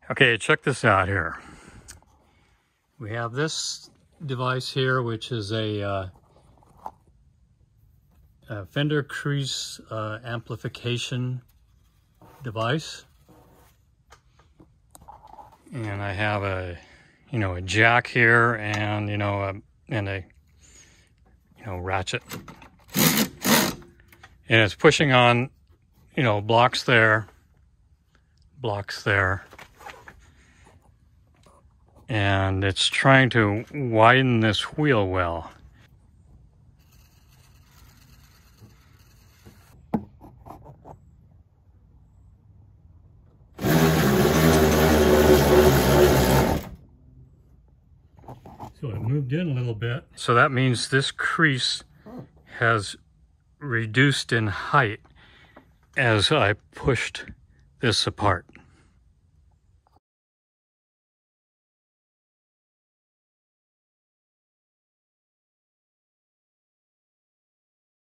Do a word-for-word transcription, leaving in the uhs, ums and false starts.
Okay, check this out here. We have this device here, which is a, uh, a Fender crease uh, amplification device. And I have a, you know, a jack here and, you know, a, and a, you know, ratchet. And it's pushing on, you know, blocks there, blocks there. And it's trying to widen this wheel well. So it moved in a little bit. So that means this crease has reduced in height as I pushed this apart.